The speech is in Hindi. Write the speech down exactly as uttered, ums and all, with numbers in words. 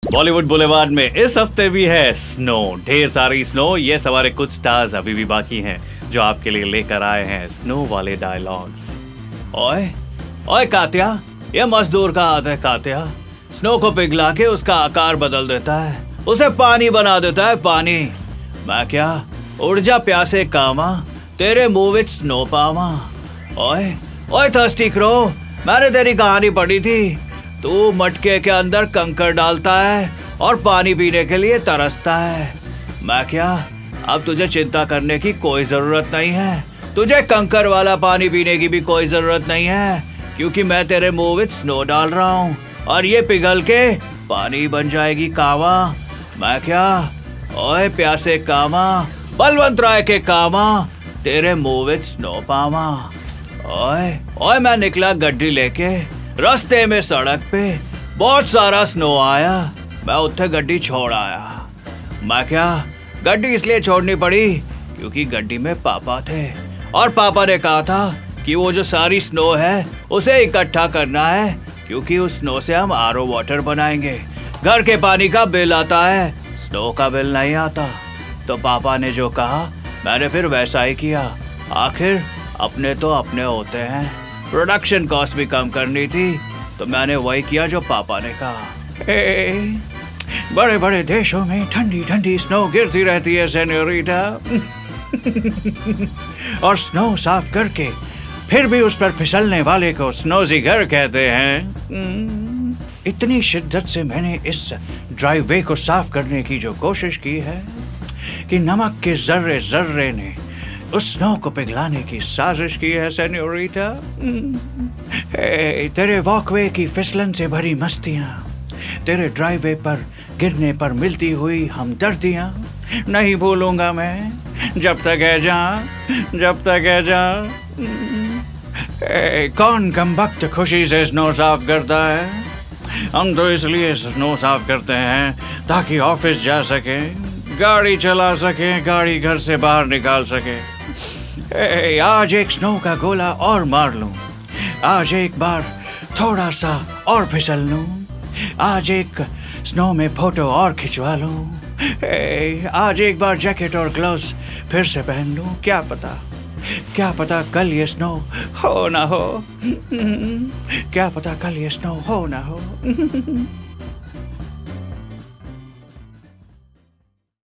बॉलीवुड बुलेवार्ड में इस हफ्ते भी है स्नो, ढेर सारी स्नो। ये सवारे कुछ स्टार्स अभी भी बाकी हैं जो आपके लिए लेकर आए हैं स्नो वाले डायलॉग्स। ओए ओए कात्या, ये मजदूर का हाथ है कात्या। स्नो को पिघला के उसका आकार बदल देता है, उसे पानी बना देता है पानी। मैं क्या उड़ जा प्यासे कामा, तेरे मुंह विच स्नो पावा। ओए ओए थर्स्टी क्रो, मैंने तेरी कहानी पढ़ी थी। तू मटके के अंदर कंकड़ डालता है और पानी पीने के लिए तरसता है। मैं क्या अब तुझे चिंता करने की कोई जरूरत नहीं है, तुझे कंकड़ वाला पानी पीने की भी कोई जरूरत नहीं है, क्योंकि मैं तेरे मुंह में स्नो डाल रहा हूँ और ये पिघल के पानी बन जाएगी कावा। मैं क्या ओए प्यासे कामा, बलवंत राय के कामा, तेरे मुंह में स्नो पावा। ओए ओए मैं निकला गड्डी लेके, रास्ते में सड़क पे बहुत सारा स्नो आया, मैं उत्थे गड्डी छोड़ आया। मैं क्या गड्डी इसलिए छोड़नी पड़ी क्योंकि गड्डी में पापा थे और पापा ने कहा था कि वो जो सारी स्नो है उसे इकट्ठा करना है, क्योंकि उस स्नो से हम आर ओ वाटर बनाएंगे। घर के पानी का बिल आता है, स्नो का बिल नहीं आता। तो पापा ने जो कहा मैंने फिर वैसा ही किया। आखिर अपने तो अपने होते हैं, प्रोडक्शन कॉस्ट भी कम करनी थी तो मैंने वही किया जो पापा ने कहा। ए, बड़े बड़े देशों में ठंडी ठंडी स्नो गिरती रहती है सेन्योरिटा और स्नो साफ करके फिर भी उस पर फिसलने वाले को स्नोज़िगर कहते हैं। इतनी शिद्दत से मैंने इस ड्राइववे को साफ करने की जो कोशिश की है कि नमक के जर्रे जर्रे ने उस स्नो को पिघलाने की साजिश की है सेन्योरिटा। तेरे वॉकवे की फिसलन से भरी मस्तियाँ, तेरे ड्राइववे पर गिरने पर मिलती हुई हमदर्दियाँ नहीं भूलूंगा मैं जब तक है जहाँ, जब तक है जहाँ। कौन कमबख्त खुशी से स्नो साफ करता है? हम तो इसलिए स्नो साफ करते हैं ताकि ऑफिस जा सके, गाड़ी चला सके, गाड़ी घर से बाहर निकाल सके। ए, आज एक स्नो का गोला और मार लूं, आज एक बार थोड़ा सा और फिसल लूं, आज एक स्नो में फोटो और खिंचवा लूं, ए, आज एक बार जैकेट और ग्लव्स फिर से पहन लूं। क्या पता क्या पता कल ये स्नो हो ना हो, क्या पता कल ये स्नो हो ना हो।